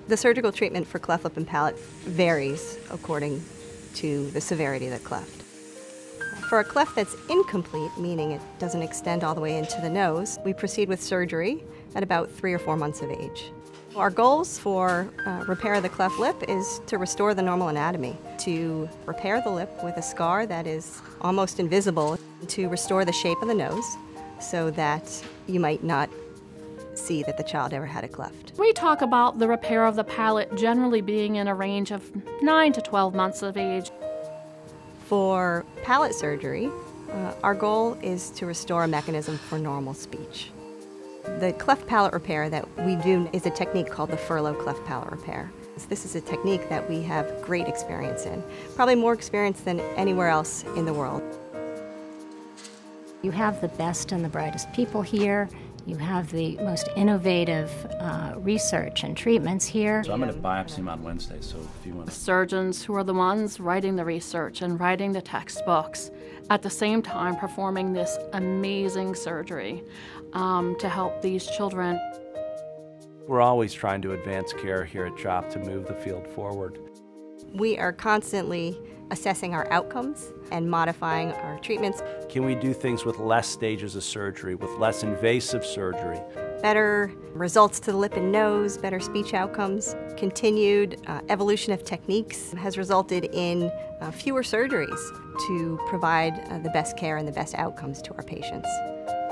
The surgical treatment for cleft lip and palate varies according to the severity of the cleft. For a cleft that's incomplete, meaning it doesn't extend all the way into the nose, we proceed with surgery at about 3 or 4 months of age. Our goals for repair of the cleft lip is to restore the normal anatomy, to repair the lip with a scar that is almost invisible, to restore the shape of the nose so that you might not see that the child ever had a cleft. We talk about the repair of the palate generally being in a range of 9 to 12 months of age. For palate surgery, our goal is to restore a mechanism for normal speech. The cleft palate repair that we do is a technique called the Furlow cleft palate repair. This is a technique that we have great experience in, probably more experience than anywhere else in the world. You have the best and the brightest people here. You have the most innovative research and treatments here. So I'm going to biopsy him on Wednesday, so if you want to... Surgeons who are the ones writing the research and writing the textbooks, at the same time performing this amazing surgery to help these children. We're always trying to advance care here at CHOP to move the field forward. We are constantly assessing our outcomes and modifying our treatments. Can we do things with less stages of surgery, with less invasive surgery? Better results to the lip and nose, better speech outcomes. Continued evolution of techniques has resulted in fewer surgeries to provide the best care and the best outcomes to our patients.